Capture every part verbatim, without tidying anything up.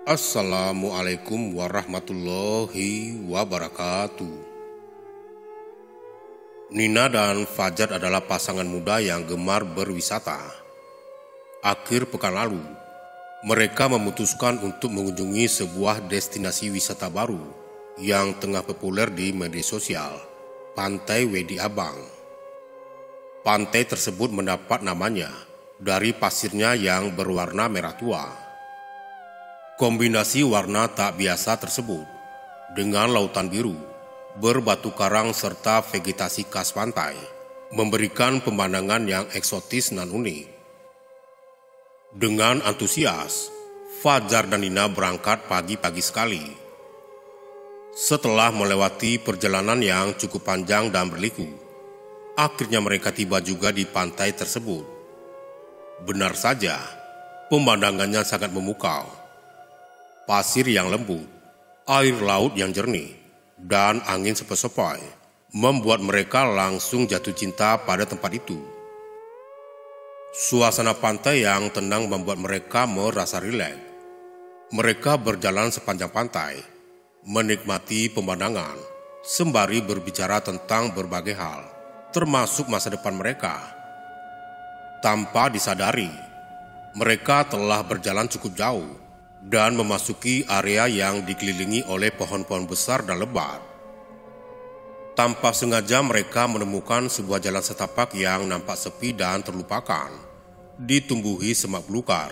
Assalamualaikum warahmatullahi wabarakatuh. Nina dan Fajar adalah pasangan muda yang gemar berwisata. Akhir pekan lalu, mereka memutuskan untuk mengunjungi sebuah destinasi wisata baru yang tengah populer di media sosial, Pantai Wedi Abang. Pantai tersebut mendapat namanya dari pasirnya yang berwarna merah tua. Kombinasi warna tak biasa tersebut dengan lautan biru, berbatu karang serta vegetasi khas pantai memberikan pemandangan yang eksotis dan unik. Dengan antusias, Fajar dan Nina berangkat pagi-pagi sekali. Setelah melewati perjalanan yang cukup panjang dan berliku, akhirnya mereka tiba juga di pantai tersebut. Benar saja, pemandangannya sangat memukau. Pasir yang lembut, air laut yang jernih, dan angin sepoi-sepoi membuat mereka langsung jatuh cinta pada tempat itu. Suasana pantai yang tenang membuat mereka merasa rileks. Mereka berjalan sepanjang pantai, menikmati pemandangan, sembari berbicara tentang berbagai hal, termasuk masa depan mereka. Tanpa disadari, mereka telah berjalan cukup jauh dan memasuki area yang dikelilingi oleh pohon-pohon besar dan lebat. Tanpa sengaja mereka menemukan sebuah jalan setapak yang nampak sepi dan terlupakan, ditumbuhi semak belukar.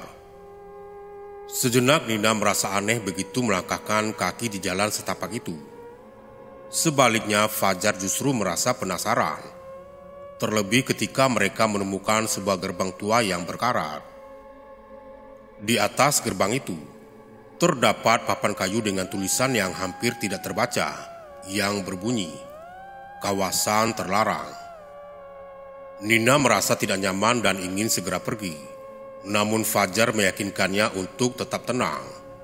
Sejenak Nina merasa aneh begitu melangkahkan kaki di jalan setapak itu. Sebaliknya Fajar justru merasa penasaran, terlebih ketika mereka menemukan sebuah gerbang tua yang berkarat. Di atas gerbang itu terdapat papan kayu dengan tulisan yang hampir tidak terbaca, yang berbunyi, "Kawasan terlarang." Nina merasa tidak nyaman dan ingin segera pergi, namun Fajar meyakinkannya untuk tetap tenang.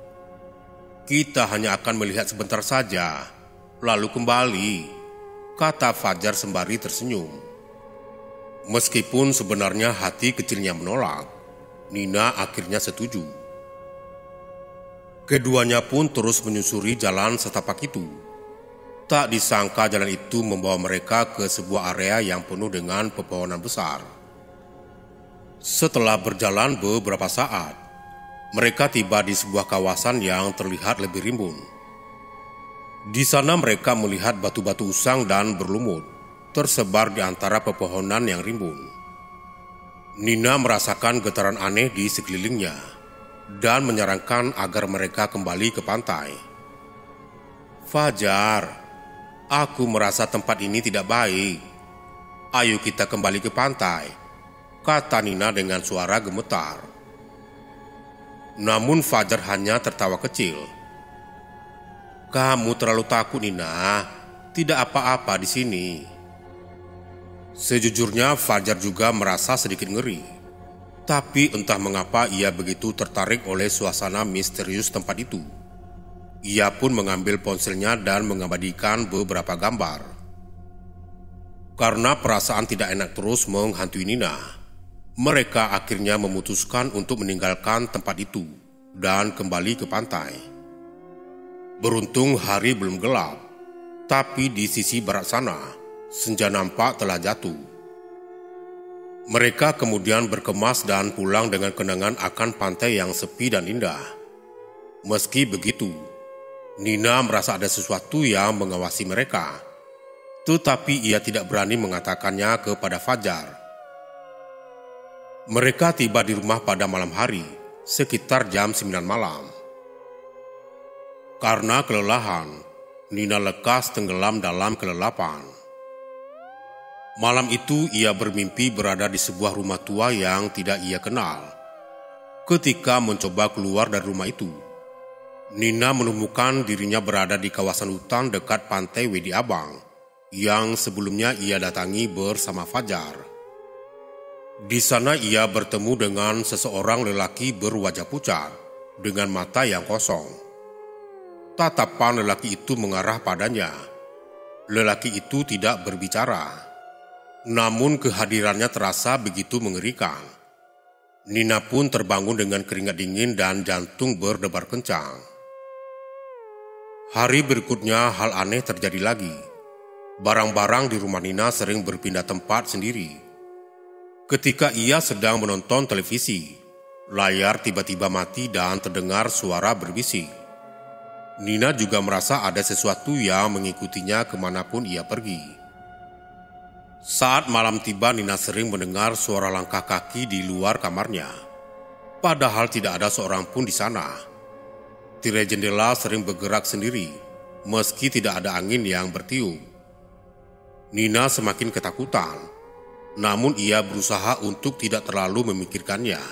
"Kita hanya akan melihat sebentar saja, lalu kembali," kata Fajar sembari tersenyum. Meskipun sebenarnya hati kecilnya menolak, Nina akhirnya setuju. Keduanya pun terus menyusuri jalan setapak itu. Tak disangka jalan itu membawa mereka ke sebuah area yang penuh dengan pepohonan besar. Setelah berjalan beberapa saat, mereka tiba di sebuah kawasan yang terlihat lebih rimbun. Di sana mereka melihat batu-batu usang dan berlumut tersebar di antara pepohonan yang rimbun. Nina merasakan getaran aneh di sekelilingnya dan menyarankan agar mereka kembali ke pantai. "Fajar, aku merasa tempat ini tidak baik. Ayo kita kembali ke pantai," kata Nina dengan suara gemetar. Namun Fajar hanya tertawa kecil. "Kamu terlalu takut, Nina. Tidak apa-apa di sini." Sejujurnya Fajar juga merasa sedikit ngeri. Tapi entah mengapa ia begitu tertarik oleh suasana misterius tempat itu. Ia pun mengambil ponselnya dan mengabadikan beberapa gambar. Karena perasaan tidak enak terus menghantui Nina, mereka akhirnya memutuskan untuk meninggalkan tempat itu dan kembali ke pantai. Beruntung hari belum gelap, tapi di sisi barat sana, senja nampak telah jatuh. Mereka kemudian berkemas dan pulang dengan kenangan akan pantai yang sepi dan indah. Meski begitu, Nina merasa ada sesuatu yang mengawasi mereka, tetapi ia tidak berani mengatakannya kepada Fajar. Mereka tiba di rumah pada malam hari, sekitar jam sembilan malam. Karena kelelahan, Nina lekas tenggelam dalam kelelapan. Malam itu ia bermimpi berada di sebuah rumah tua yang tidak ia kenal. Ketika mencoba keluar dari rumah itu, Nina menemukan dirinya berada di kawasan hutan dekat pantai Wedi Abang yang sebelumnya ia datangi bersama Fajar. Di sana ia bertemu dengan seseorang lelaki berwajah pucat dengan mata yang kosong. Tatapan lelaki itu mengarah padanya. Lelaki itu tidak berbicara, namun kehadirannya terasa begitu mengerikan. Nina pun terbangun dengan keringat dingin dan jantung berdebar kencang. Hari berikutnya hal aneh terjadi lagi. Barang-barang di rumah Nina sering berpindah tempat sendiri. Ketika ia sedang menonton televisi, layar tiba-tiba mati dan terdengar suara berbisik. Nina juga merasa ada sesuatu yang mengikutinya kemanapun ia pergi. Saat malam tiba, Nina sering mendengar suara langkah kaki di luar kamarnya. Padahal tidak ada seorang pun di sana. Tirai jendela sering bergerak sendiri, meski tidak ada angin yang bertiup. Nina semakin ketakutan, namun ia berusaha untuk tidak terlalu memikirkannya.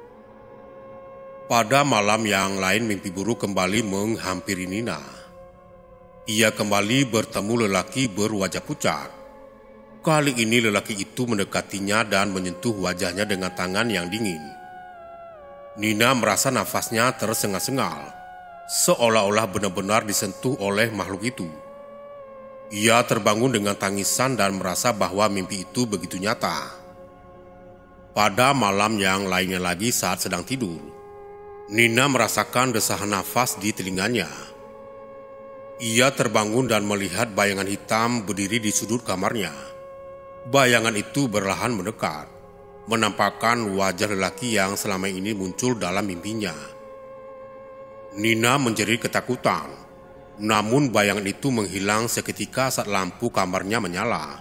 Pada malam yang lain, mimpi buruk kembali menghampiri Nina. Ia kembali bertemu lelaki berwajah pucat. Kali ini lelaki itu mendekatinya dan menyentuh wajahnya dengan tangan yang dingin. Nina merasa nafasnya tersengal-sengal, seolah-olah benar-benar disentuh oleh makhluk itu. Ia terbangun dengan tangisan dan merasa bahwa mimpi itu begitu nyata. Pada malam yang lainnya lagi saat sedang tidur, Nina merasakan desahan nafas di telinganya. Ia terbangun dan melihat bayangan hitam berdiri di sudut kamarnya. Bayangan itu berlahan mendekat, menampakkan wajah lelaki yang selama ini muncul dalam mimpinya. Nina menjerit ketakutan, namun bayangan itu menghilang seketika saat lampu kamarnya menyala.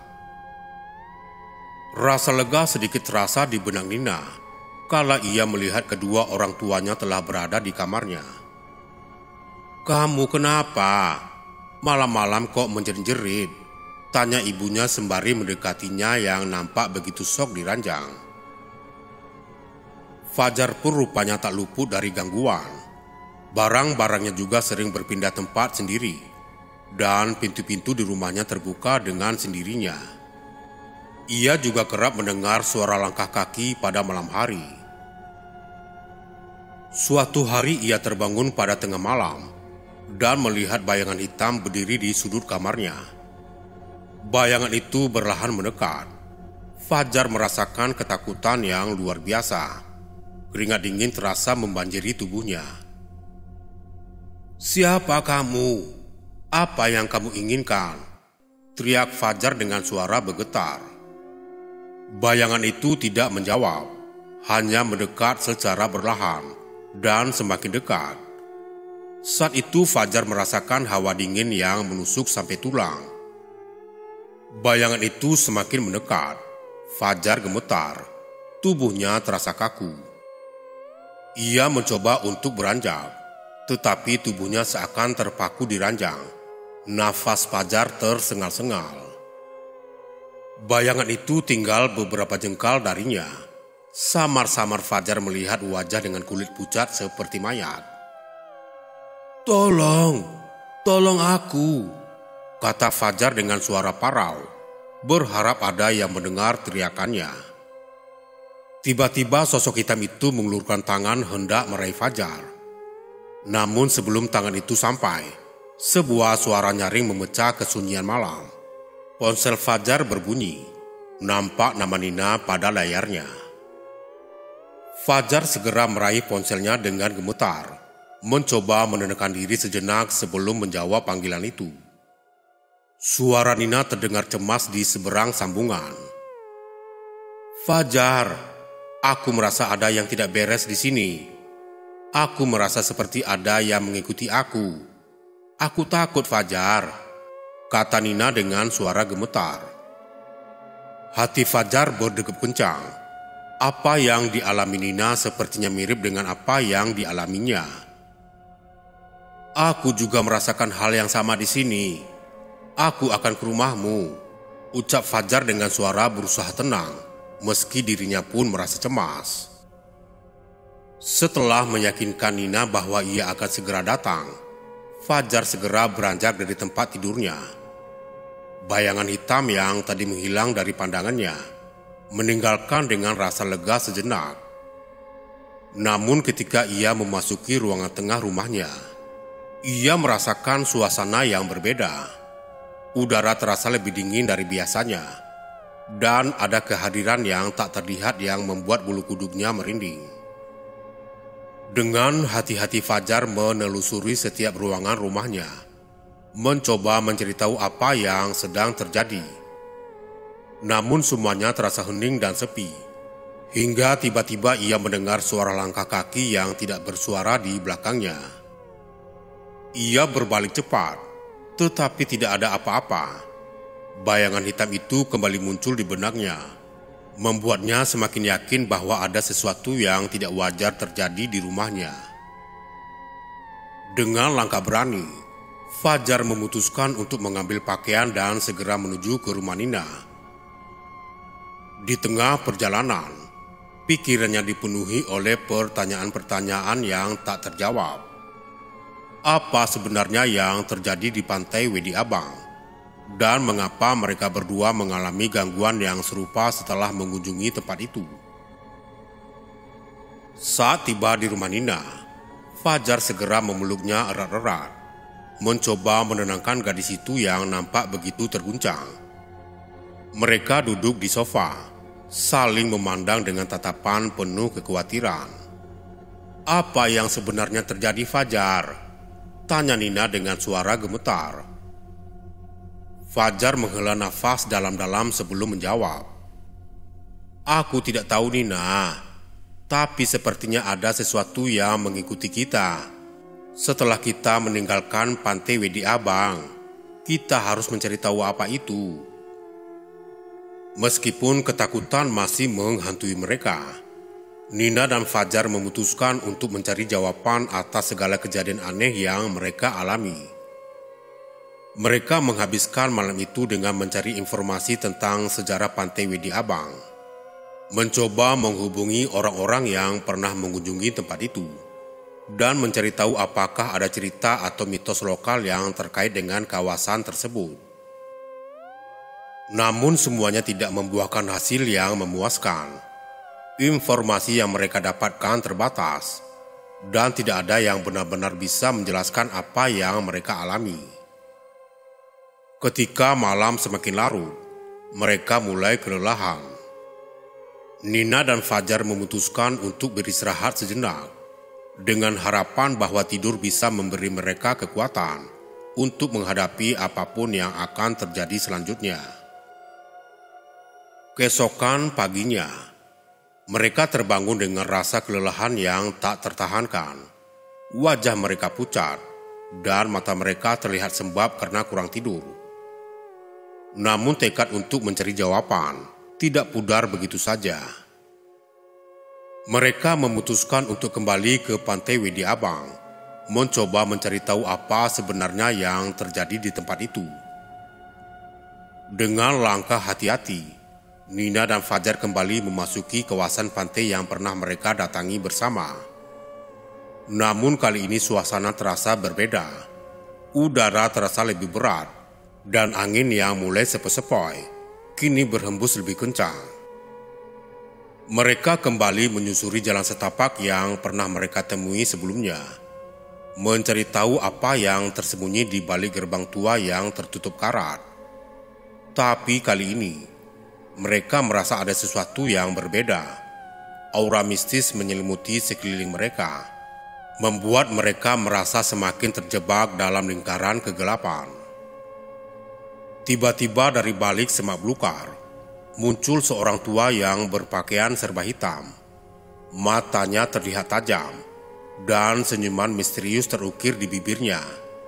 Rasa lega sedikit terasa di benak Nina kala ia melihat kedua orang tuanya telah berada di kamarnya. "Kamu kenapa? Malam-malam kok menjerit-jerit?" tanya ibunya sembari mendekatinya yang nampak begitu sok di ranjang. Fajar pun rupanya tak luput dari gangguan. Barang-barangnya juga sering berpindah tempat sendiri, dan pintu-pintu di rumahnya terbuka dengan sendirinya. Ia juga kerap mendengar suara langkah kaki pada malam hari. Suatu hari ia terbangun pada tengah malam dan melihat bayangan hitam berdiri di sudut kamarnya. Bayangan itu berlahan mendekat. Fajar merasakan ketakutan yang luar biasa. Keringat dingin terasa membanjiri tubuhnya. "Siapa kamu? Apa yang kamu inginkan?" teriak Fajar dengan suara bergetar. Bayangan itu tidak menjawab, hanya mendekat secara berlahan dan semakin dekat. Saat itu Fajar merasakan hawa dingin yang menusuk sampai tulang. Bayangan itu semakin mendekat. Fajar gemetar, tubuhnya terasa kaku. Ia mencoba untuk beranjak, tetapi tubuhnya seakan terpaku di ranjang. Nafas Fajar tersengal-sengal. Bayangan itu tinggal beberapa jengkal darinya. Samar-samar Fajar melihat wajah dengan kulit pucat seperti mayat. "Tolong, tolong aku," kata Fajar dengan suara parau, berharap ada yang mendengar teriakannya. Tiba-tiba sosok hitam itu mengulurkan tangan hendak meraih Fajar. Namun sebelum tangan itu sampai, sebuah suara nyaring memecah kesunyian malam. Ponsel Fajar berbunyi, nampak nama Nina pada layarnya. Fajar segera meraih ponselnya dengan gemetar, mencoba menenangkan diri sejenak sebelum menjawab panggilan itu. Suara Nina terdengar cemas di seberang sambungan. "Fajar, aku merasa ada yang tidak beres di sini. Aku merasa seperti ada yang mengikuti aku. Aku takut, Fajar," kata Nina dengan suara gemetar. Hati Fajar berdegup kencang. Apa yang dialami Nina sepertinya mirip dengan apa yang dialaminya. "Aku juga merasakan hal yang sama di sini. Aku akan ke rumahmu," ucap Fajar dengan suara berusaha tenang, meski dirinya pun merasa cemas. Setelah meyakinkan Nina bahwa ia akan segera datang, Fajar segera beranjak dari tempat tidurnya. Bayangan hitam yang tadi menghilang dari pandangannya, meninggalkan dengan rasa lega sejenak. Namun ketika ia memasuki ruangan tengah rumahnya, ia merasakan suasana yang berbeda. Udara terasa lebih dingin dari biasanya. dan ada kehadiran yang tak terlihat yang membuat bulu kuduknya merinding. Dengan hati-hati Fajar menelusuri setiap ruangan rumahnya, mencoba mencari tahu apa yang sedang terjadi. Namun semuanya terasa hening dan sepi, hingga tiba-tiba ia mendengar suara langkah kaki yang tidak bersuara di belakangnya. Ia berbalik cepat, tetapi tidak ada apa-apa. Bayangan hitam itu kembali muncul di benaknya, membuatnya semakin yakin bahwa ada sesuatu yang tidak wajar terjadi di rumahnya. Dengan langkah berani, Fajar memutuskan untuk mengambil pakaian dan segera menuju ke rumah Nina. Di tengah perjalanan, pikirannya dipenuhi oleh pertanyaan-pertanyaan yang tak terjawab. Apa sebenarnya yang terjadi di pantai Wedi Abang? Dan mengapa mereka berdua mengalami gangguan yang serupa setelah mengunjungi tempat itu? Saat tiba di rumah Nina, Fajar segera memeluknya erat-erat, mencoba menenangkan gadis itu yang nampak begitu terguncang. Mereka duduk di sofa, saling memandang dengan tatapan penuh kekhawatiran. "Apa yang sebenarnya terjadi, Fajar?" tanya Nina dengan suara gemetar. Fajar menghela nafas dalam-dalam sebelum menjawab. "Aku tidak tahu, Nina, tapi sepertinya ada sesuatu yang mengikuti kita. Setelah kita meninggalkan pantai Wedi Abang, kita harus mencari tahu apa itu." Meskipun ketakutan masih menghantui mereka, Nina dan Fajar memutuskan untuk mencari jawaban atas segala kejadian aneh yang mereka alami. Mereka menghabiskan malam itu dengan mencari informasi tentang sejarah pantai Wedi Abang, mencoba menghubungi orang-orang yang pernah mengunjungi tempat itu, dan mencari tahu apakah ada cerita atau mitos lokal yang terkait dengan kawasan tersebut. Namun semuanya tidak membuahkan hasil yang memuaskan. Informasi yang mereka dapatkan terbatas, dan tidak ada yang benar-benar bisa menjelaskan apa yang mereka alami. Ketika malam semakin larut, mereka mulai kelelahan. Nina dan Fajar memutuskan untuk beristirahat sejenak, dengan harapan bahwa tidur bisa memberi mereka kekuatan untuk menghadapi apapun yang akan terjadi selanjutnya. Keesokan paginya, mereka terbangun dengan rasa kelelahan yang tak tertahankan. Wajah mereka pucat, dan mata mereka terlihat sembab karena kurang tidur. Namun tekad untuk mencari jawaban tidak pudar begitu saja. Mereka memutuskan untuk kembali ke pantai Wedi Abang, mencoba mencari tahu apa sebenarnya yang terjadi di tempat itu. Dengan langkah hati-hati, Nina dan Fajar kembali memasuki kawasan pantai yang pernah mereka datangi bersama. Namun kali ini suasana terasa berbeda. Udara terasa lebih berat, dan angin yang mulai sepoi-sepoi kini berhembus lebih kencang. Mereka kembali menyusuri jalan setapak yang pernah mereka temui sebelumnya, mencari tahu apa yang tersembunyi di balik gerbang tua yang tertutup karat. Tapi kali ini, mereka merasa ada sesuatu yang berbeda. Aura mistis menyelimuti sekeliling mereka, membuat mereka merasa semakin terjebak dalam lingkaran kegelapan. Tiba-tiba dari balik semak belukar, muncul seorang tua yang berpakaian serba hitam. Matanya terlihat tajam, dan senyuman misterius terukir di bibirnya.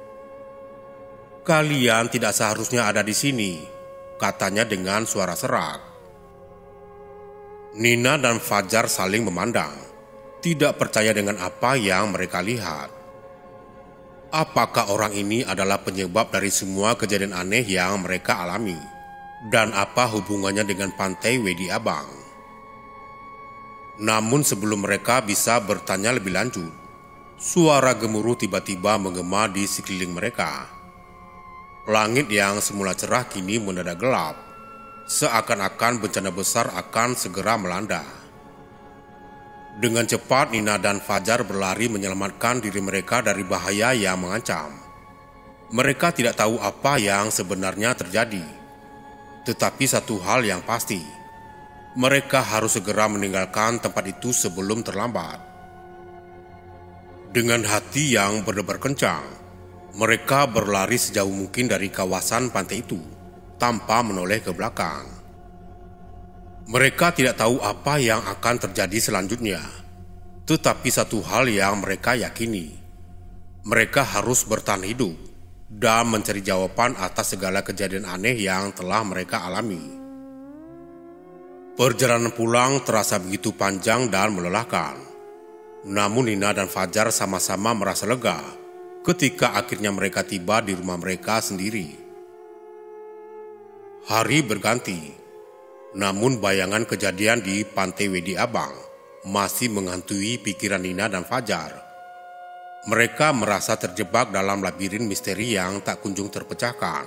"Kalian tidak seharusnya ada di sini," katanya dengan suara serak. Nina dan Fajar saling memandang, tidak percaya dengan apa yang mereka lihat. Apakah orang ini adalah penyebab dari semua kejadian aneh yang mereka alami? Dan apa hubungannya dengan pantai Wedi Abang? Namun sebelum mereka bisa bertanya lebih lanjut, suara gemuruh tiba-tiba menggema di sekeliling mereka. Langit yang semula cerah kini mendadak gelap, seakan-akan bencana besar akan segera melanda. Dengan cepat Nina dan Fajar berlari menyelamatkan diri mereka dari bahaya yang mengancam. Mereka tidak tahu apa yang sebenarnya terjadi. Tetapi satu hal yang pasti, mereka harus segera meninggalkan tempat itu sebelum terlambat. Dengan hati yang berdebar kencang, mereka berlari sejauh mungkin dari kawasan pantai itu tanpa menoleh ke belakang. Mereka tidak tahu apa yang akan terjadi selanjutnya, tetapi satu hal yang mereka yakini, mereka harus bertahan hidup dan mencari jawaban atas segala kejadian aneh yang telah mereka alami. Perjalanan pulang terasa begitu panjang dan melelahkan. Namun Nina dan Fajar sama-sama merasa lega ketika akhirnya mereka tiba di rumah mereka sendiri. Hari berganti, namun bayangan kejadian di Pantai Wedi Abang masih menghantui pikiran Nina dan Fajar. Mereka merasa terjebak dalam labirin misteri yang tak kunjung terpecahkan.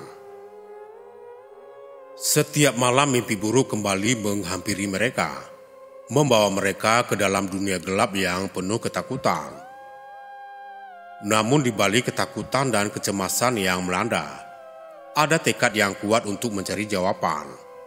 Setiap malam mimpi buruk kembali menghampiri mereka, membawa mereka ke dalam dunia gelap yang penuh ketakutan. Namun di balik ketakutan dan kecemasan yang melanda, ada tekad yang kuat untuk mencari jawaban.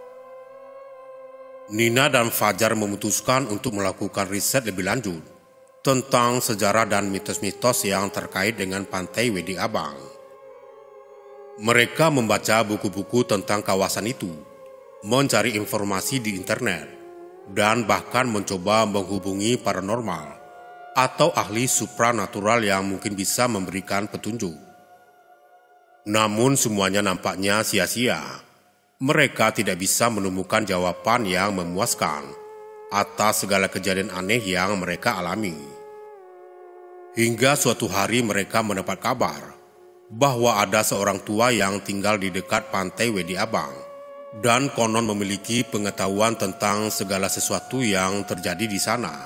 Nina dan Fajar memutuskan untuk melakukan riset lebih lanjut tentang sejarah dan mitos-mitos yang terkait dengan Pantai Wedi Abang. Mereka membaca buku-buku tentang kawasan itu, mencari informasi di internet, dan bahkan mencoba menghubungi paranormal atau ahli supranatural yang mungkin bisa memberikan petunjuk. Namun semuanya nampaknya sia-sia. Mereka tidak bisa menemukan jawaban yang memuaskan atas segala kejadian aneh yang mereka alami. Hingga suatu hari mereka mendapat kabar bahwa ada seorang tua yang tinggal di dekat Pantai Wedi Abang dan konon memiliki pengetahuan tentang segala sesuatu yang terjadi di sana.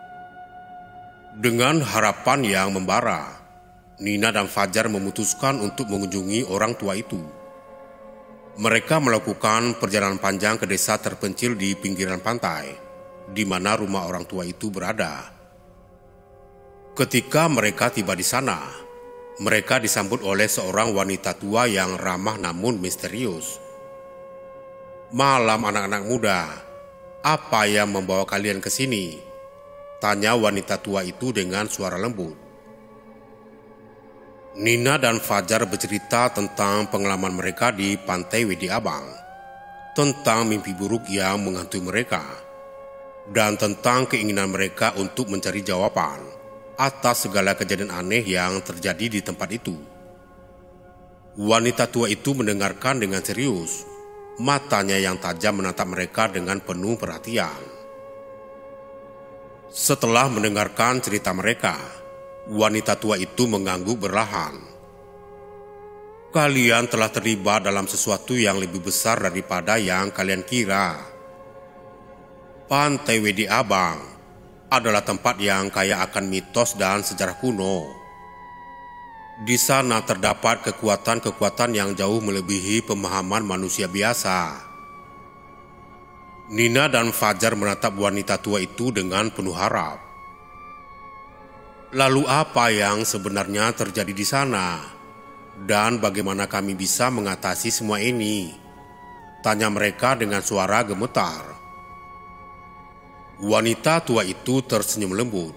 Dengan harapan yang membara, Nina dan Fajar memutuskan untuk mengunjungi orang tua itu. Mereka melakukan perjalanan panjang ke desa terpencil di pinggiran pantai, di mana rumah orang tua itu berada. Ketika mereka tiba di sana, mereka disambut oleh seorang wanita tua yang ramah namun misterius. "Malam anak-anak muda, apa yang membawa kalian ke sini?" tanya wanita tua itu dengan suara lembut. Nina dan Fajar bercerita tentang pengalaman mereka di Pantai Wedi Abang, tentang mimpi buruk yang menghantui mereka, dan tentang keinginan mereka untuk mencari jawaban atas segala kejadian aneh yang terjadi di tempat itu. Wanita tua itu mendengarkan dengan serius, matanya yang tajam menatap mereka dengan penuh perhatian. Setelah mendengarkan cerita mereka, wanita tua itu mengangguk perlahan. "Kalian telah terlibat dalam sesuatu yang lebih besar daripada yang kalian kira. Pantai Wedi Abang adalah tempat yang kaya akan mitos dan sejarah kuno. Di sana terdapat kekuatan-kekuatan yang jauh melebihi pemahaman manusia biasa." Nina dan Fajar menatap wanita tua itu dengan penuh harap. "Lalu apa yang sebenarnya terjadi di sana? Dan bagaimana kami bisa mengatasi semua ini?" tanya mereka dengan suara gemetar. Wanita tua itu tersenyum lembut.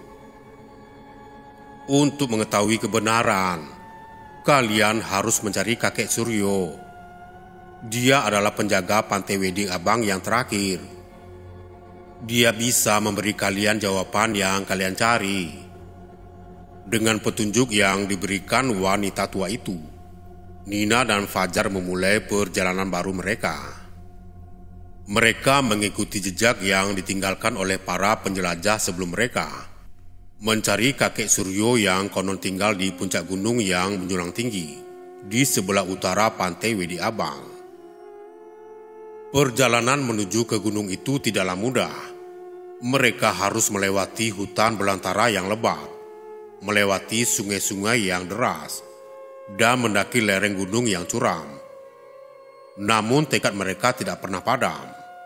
"Untuk mengetahui kebenaran, kalian harus mencari kakek Suryo. Dia adalah penjaga Pantai Wedi Abang yang terakhir. Dia bisa memberi kalian jawaban yang kalian cari." Dengan petunjuk yang diberikan wanita tua itu, Nina dan Fajar memulai perjalanan baru mereka. Mereka mengikuti jejak yang ditinggalkan oleh para penjelajah sebelum mereka, mencari kakek Suryo yang konon tinggal di puncak gunung yang menjulang tinggi di sebelah utara Pantai Wedi Abang. Perjalanan menuju ke gunung itu tidaklah mudah. Mereka harus melewati hutan belantara yang lebat, melewati sungai-sungai yang deras, dan mendaki lereng gunung yang curam. Namun tekad mereka tidak pernah padam.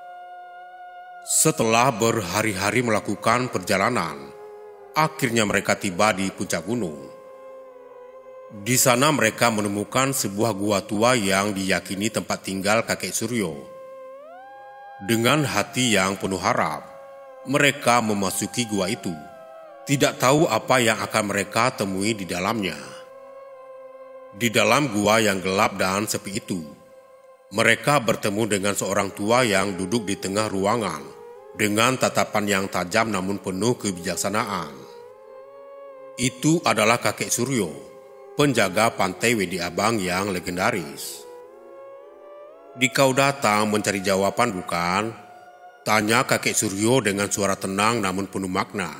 Setelah berhari-hari melakukan perjalanan, akhirnya mereka tiba di puncak gunung. Di sana mereka menemukan sebuah gua tua yang diyakini tempat tinggal kakek Suryo Dengan hati yang penuh harap, mereka memasuki gua itu, tidak tahu apa yang akan mereka temui di dalamnya. Di dalam gua yang gelap dan sepi itu, mereka bertemu dengan seorang tua yang duduk di tengah ruangan dengan tatapan yang tajam namun penuh kebijaksanaan. Itu adalah kakek Suryo, penjaga pantai Wedi Abang yang legendaris. "Dikau datang mencari jawaban bukan?" tanya kakek Suryo dengan suara tenang namun penuh makna.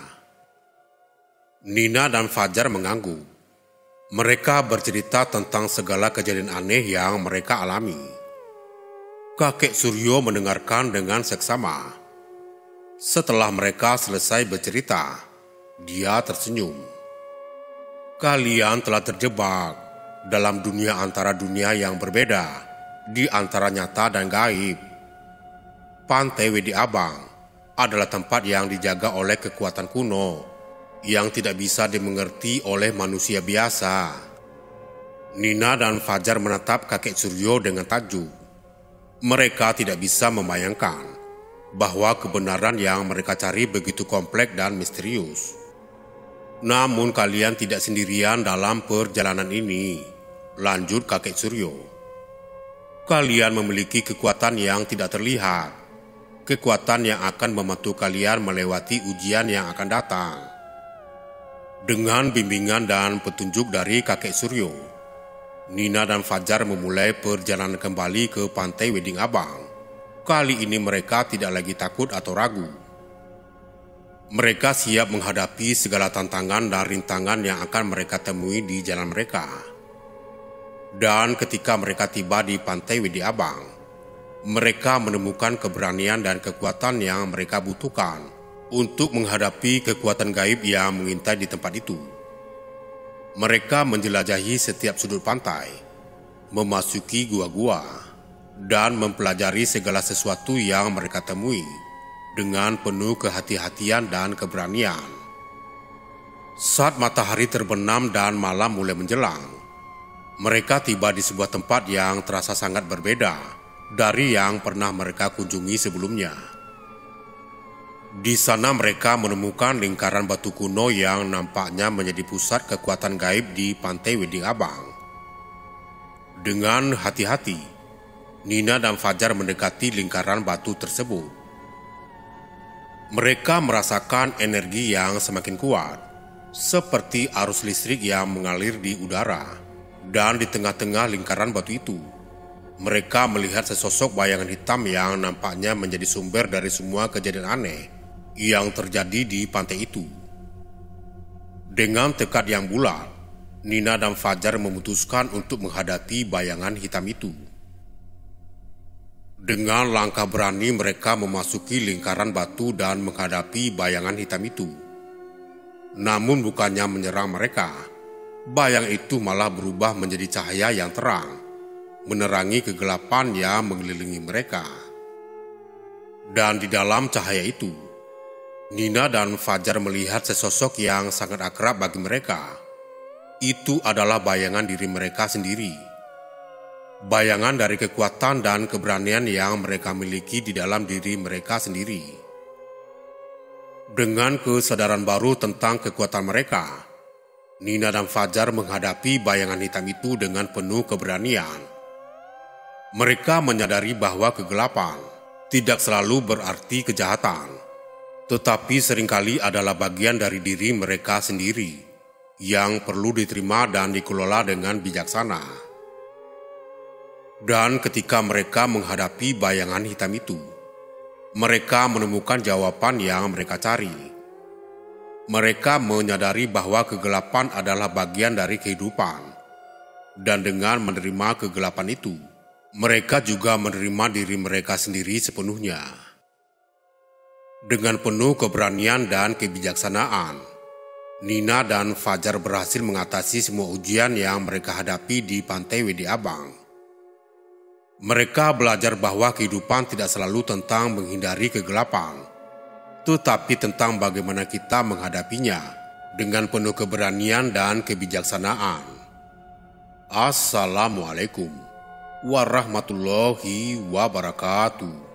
Nina dan Fajar mengangguk. Mereka bercerita tentang segala kejadian aneh yang mereka alami. Kakek Suryo mendengarkan dengan seksama. Setelah mereka selesai bercerita, dia tersenyum. "Kalian telah terjebak dalam dunia antara dunia yang berbeda, di antara nyata dan gaib. Pantai Wedi Abang adalah tempat yang dijaga oleh kekuatan kuno yang tidak bisa dimengerti oleh manusia biasa." Nina dan Fajar menatap kakek Suryo dengan takjub. Mereka tidak bisa membayangkan bahwa kebenaran yang mereka cari begitu kompleks dan misterius. "Namun kalian tidak sendirian dalam perjalanan ini," lanjut kakek Suryo. "Kalian memiliki kekuatan yang tidak terlihat, kekuatan yang akan membantu kalian melewati ujian yang akan datang." Dengan bimbingan dan petunjuk dari kakek Suryo, Nina dan Fajar memulai perjalanan kembali ke pantai Wedi Abang. Kali ini mereka tidak lagi takut atau ragu. Mereka siap menghadapi segala tantangan dan rintangan yang akan mereka temui di jalan mereka. Dan ketika mereka tiba di pantai Wedi Abang, mereka menemukan keberanian dan kekuatan yang mereka butuhkan untuk menghadapi kekuatan gaib yang mengintai di tempat itu. Mereka menjelajahi setiap sudut pantai, memasuki gua-gua, dan mempelajari segala sesuatu yang mereka temui dengan penuh kehati-hatian dan keberanian. Saat matahari terbenam dan malam mulai menjelang, mereka tiba di sebuah tempat yang terasa sangat berbeda dari yang pernah mereka kunjungi sebelumnya. Di sana mereka menemukan lingkaran batu kuno yang nampaknya menjadi pusat kekuatan gaib di pantai Wedi Abang. Dengan hati-hati, Nina dan Fajar mendekati lingkaran batu tersebut. Mereka merasakan energi yang semakin kuat, seperti arus listrik yang mengalir di udara. Dan di tengah-tengah lingkaran batu itu, mereka melihat sesosok bayangan hitam yang nampaknya menjadi sumber dari semua kejadian aneh yang terjadi di pantai itu. Dengan tekad yang bulat, Nina dan Fajar memutuskan untuk menghadapi bayangan hitam itu. Dengan langkah berani mereka memasuki lingkaran batu dan menghadapi bayangan hitam itu. Namun bukannya menyerang mereka, bayang itu malah berubah menjadi cahaya yang terang, menerangi kegelapan yang mengelilingi mereka. Dan di dalam cahaya itu, Nina dan Fajar melihat sesosok yang sangat akrab bagi mereka. Itu adalah bayangan diri mereka sendiri. Bayangan dari kekuatan dan keberanian yang mereka miliki di dalam diri mereka sendiri. Dengan kesadaran baru tentang kekuatan mereka, Nina dan Fajar menghadapi bayangan hitam itu dengan penuh keberanian. Mereka menyadari bahwa kegelapan tidak selalu berarti kejahatan, tetapi seringkali adalah bagian dari diri mereka sendiri yang perlu diterima dan dikelola dengan bijaksana. Dan ketika mereka menghadapi bayangan hitam itu, mereka menemukan jawaban yang mereka cari. Mereka menyadari bahwa kegelapan adalah bagian dari kehidupan. Dan dengan menerima kegelapan itu, mereka juga menerima diri mereka sendiri sepenuhnya. Dengan penuh keberanian dan kebijaksanaan, Nina dan Fajar berhasil mengatasi semua ujian yang mereka hadapi di pantai Wedi Abang. Mereka belajar bahwa kehidupan tidak selalu tentang menghindari kegelapan, tetapi tentang bagaimana kita menghadapinya dengan penuh keberanian dan kebijaksanaan. Assalamualaikum warahmatullahi wabarakatuh.